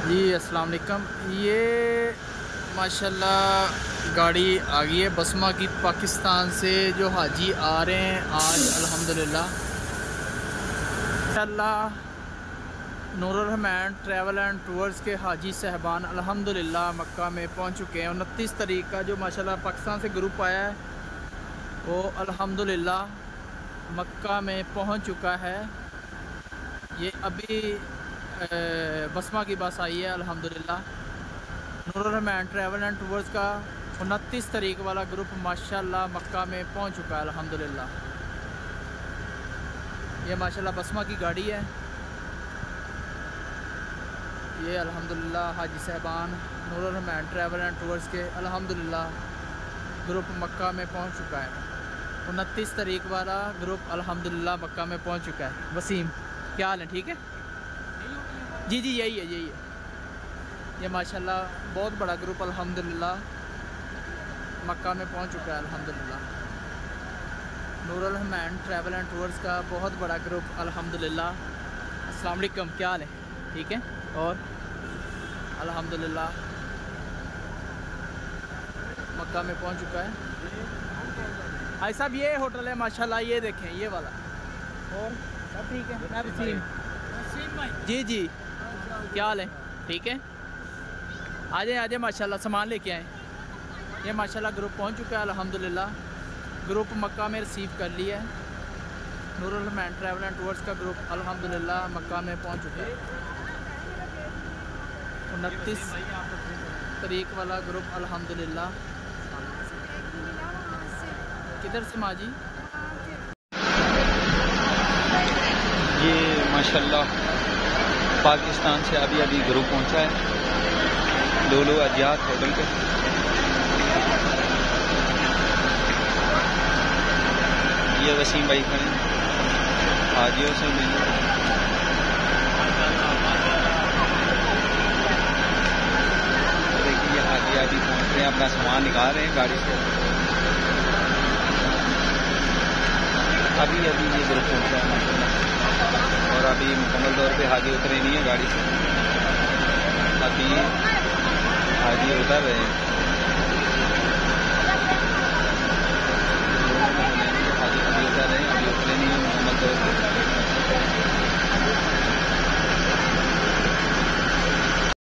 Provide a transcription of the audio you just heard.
जी अस्सलाम वालेकुम। ये माशाल्लाह गाड़ी आ गई है बसमा की, पाकिस्तान से जो हाजी आ रहे हैं आज अल्हम्दुलिल्लाह। माशाल्लाह नूर-उल-हरमैन ट्रैवल एंड टूर्स के हाजी साहबान अल्हम्दुलिल्लाह मक्का में पहुंच चुके हैं। 29 तारीख का जो माशाल्लाह पाकिस्तान से ग्रुप आया है वो अल्हम्दुलिल्लाह मक्का में पहुंच चुका है। ये अभी बसमा की बस आई है अल्हम्दुलिल्लाह। नूर-उल-हरमैन ट्रैवल एंड टूर्स का 29 तारीख वाला ग्रुप माशाल्लाह मक्का में पहुंच चुका है अल्हम्दुलिल्लाह। ये माशाल्लाह बसमा की गाड़ी है। ये अल्हम्दुलिल्लाह हाजी साहबान नूर-उल-हरमैन ट्रैवल एंड टूर्स के अल्हम्दुलिल्लाह ग्रुप मक्का में पहुंच चुका है। 29 तारीख वाला ग्रुप अल्हम्दुलिल्लाह मक्का में पहुंच चुका है। वसीम क्या हाल है? ठीक है जी जी यही है। ये माशाल्लाह बहुत बड़ा ग्रुप अल्हम्दुलिल्लाह मक्का में पहुंच चुका है अल्हम्दुलिल्लाह। नूर-उल-हरमैन ट्रैवल एंड टूर्स का बहुत बड़ा ग्रुप अल्हम्दुलिल्लाह। अस्सलाम वालेकुम, क्या हाल है? ठीक है। और अल्हम्दुलिल्लाह मक्का में पहुंच चुका है। भाई साहब ये होटल है माशाल्लाह, ये देखें ये वाला। और सब ठीक है? मैं वसीम जी जी, क्या हाल है? ठीक है, आ जाए माशाल्लाह सामान लेके आए। ये माशाल्लाह ग्रुप पहुंच चुका है अल्हम्दुलिल्लाह। ग्रुप मक्का में रिसीव कर लिया है। नूर-उल-हरमैन ट्रैवल एंड टूर्स का ग्रुप अल्हम्दुलिल्लाह मक्का में पहुंच चुका है। 29 तारीख वाला ग्रुप अल्हम्दुलिल्लाह। किधर से माँ जी? ये माशाल्लाह पाकिस्तान से अभी ग्रुप पहुंचा है NOOR-UL-HARMAIN होटल पे। ये वसीम भाई खड़े हाजियों से मिले। देखिए ये हाजी अभी पहुंच रहे हैं, अपना सामान निकाल रहे हैं गाड़ी से। अभी ये ग्रुप पहुंचा है माशाल्लाह। और अभी मुकम्मल तौर पे हाजी उतरे नहीं है गाड़ी से, अभी हाजी उतर रहे हैं।